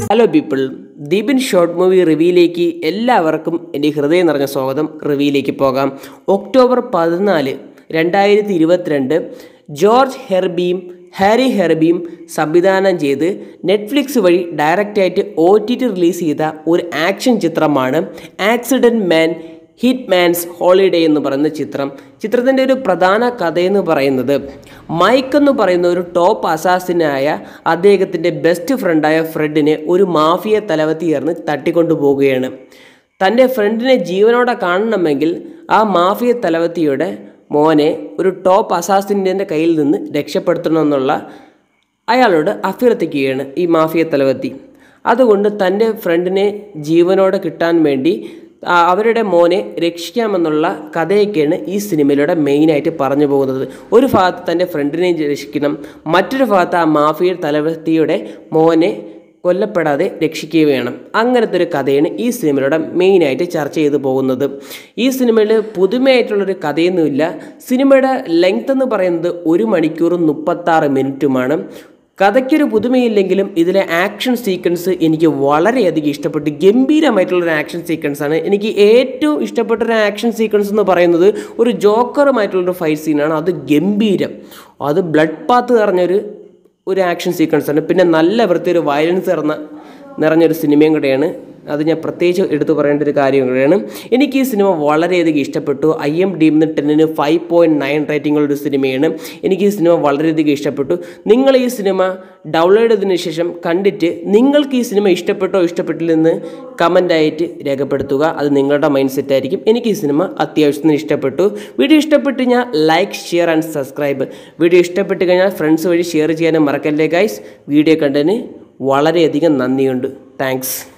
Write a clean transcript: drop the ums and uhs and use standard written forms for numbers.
Hello people, Dipin short movie റിവ്യൂയിലേക്ക് എല്ലാവർക്കും എൻ്റെ ഹൃദയം നിറഞ്ഞ സ്വാഗതം. റിവ്യൂയിലേക്ക് പോകാം. ഒക്ടോബർ 14, 2022 ജോർജ് ഹാരി ഹെർബിയും സംവിധാനം ചെയ്ത് നെറ്റ്ഫ്ലിക്സ് വഴി ഡയറക്റ്റായിട്ട് OTT റിലീസ് ചെയ്ത ഒരു ആക്ഷൻ ചിത്രമാണ് ആക്സിഡൻറ്റ് മാൻ ഹിറ്റ്മാൻസ് ഹോളിഡേ എന്ന് പറയുന്ന ചിത്രം. ചിത്രത്തിൻ്റെ ഒരു പ്രധാന കഥയെന്ന് പറയുന്നത് മൈക്ക് എന്ന് പറയുന്ന ഒരു ടോപ്പ് അസാസിനായ അദ്ദേഹത്തിൻ്റെ ബെസ്റ്റ് ഫ്രണ്ടായ ഫ്രെഡിനെ ഒരു മാഫിയ തലവത്തി ചേർന്ന് തട്ടിക്കൊണ്ടു പോവുകയാണ്. തൻ്റെ ഫ്രണ്ടിനെ ജീവനോടെ കാണണമെങ്കിൽ ആ മാഫിയ തലവത്തിയുടെ മോനെ ഒരു ടോപ്പ് അസാസിൻ്റെ കയ്യിൽ നിന്ന് രക്ഷപ്പെടുത്തണമെന്നുള്ള അയാളോട് അഭ്യർത്ഥിക്കുകയാണ് ഈ മാഫിയ തലവത്തി. അതുകൊണ്ട് തൻ്റെ ഫ്രണ്ടിനെ ജീവനോടെ കിട്ടാൻ വേണ്ടി അവരുടെ മോനെ രക്ഷിക്കാമെന്നുള്ള കഥയൊക്കെയാണ് ഈ സിനിമയിലൂടെ മെയിനായിട്ട് പറഞ്ഞു പോകുന്നത്. ഒരു ഭാഗത്ത് തൻ്റെ ഫ്രണ്ടിനെ രക്ഷിക്കണം, മറ്റൊരു ഭാഗത്ത് ആ മാഫിയ തലവത്തിയുടെ മോനെ കൊല്ലപ്പെടാതെ രക്ഷിക്കുക വേണം. അങ്ങനത്തെ ഒരു കഥയാണ് ഈ സിനിമയിലൂടെ മെയിനായിട്ട് ചർച്ച ചെയ്തു പോകുന്നത്. ഈ സിനിമയിൽ പുതുമയായിട്ടുള്ളൊരു കഥയൊന്നുമില്ല. സിനിമയുടെ ലെങ്ത് എന്ന് പറയുന്നത് 1 മണിക്കൂറും 36 മിനിറ്റുമാണ്. കഥയ്ക്കൊരു പുതുമയില്ലെങ്കിലും ഇതിലെ ആക്ഷൻ സീക്വൻസ് എനിക്ക് വളരെയധികം ഇഷ്ടപ്പെട്ടു. ഗംഭീരമായിട്ടുള്ളൊരു ആക്ഷൻ സീക്വൻസാണ്. എനിക്ക് ഏറ്റവും ഇഷ്ടപ്പെട്ടൊരു ആക്ഷൻ സീക്വൻസ് എന്ന് പറയുന്നത് ഒരു ജോക്കറുമായിട്ടുള്ളൊരു ഫൈറ്റ് സീനാണ്. അത് ഗംഭീരം, അത് ബ്ലഡ് പാത്ത് നിറഞ്ഞൊരു ആക്ഷൻ സീക്വൻസാണ്. പിന്നെ നല്ല വൃത്തിയൊരു വയലൻസ് നിറഞ്ഞൊരു സിനിമയും കൂടെയാണ്. അത് ഞാൻ പ്രത്യേകിച്ച് എടുത്തു പറയേണ്ട ഒരു കാര്യം കൂടെയാണ്. എനിക്ക് ഈ സിനിമ വളരെയധികം ഇഷ്ടപ്പെട്ടു. IMDb 10ന് 5.9 റേറ്റിംഗുള്ളൊരു സിനിമയാണ്. എനിക്ക് ഈ സിനിമ വളരെയധികം ഇഷ്ടപ്പെട്ടു. നിങ്ങൾ ഈ സിനിമ ഡൗൺലോഡ് ചെയ്തതിന് ശേഷം കണ്ടിട്ട് നിങ്ങൾക്ക് ഈ സിനിമ ഇഷ്ടപ്പെട്ടോ ഇഷ്ടപ്പെട്ടില്ലെന്ന് കമൻ്റായിട്ട് രേഖപ്പെടുത്തുക. അത് നിങ്ങളുടെ മൈൻഡ് സെറ്റ് ആയിരിക്കും. എനിക്ക് ഈ സിനിമ അത്യാവശ്യത്തിന് ഇഷ്ടപ്പെട്ടു. വീഡിയോ ഇഷ്ടപ്പെട്ട് കഴിഞ്ഞാൽ like, share and subscribe. Video ഇഷ്ടപ്പെട്ട് കഴിഞ്ഞാൽ ഫ്രണ്ട്സ് വഴി ഷെയർ ചെയ്യാനും മറക്കല്ലേ ഗൈസ്. വീഡിയോ കണ്ടതിന് വളരെയധികം നന്ദിയുണ്ട്. താങ്ക്സ്.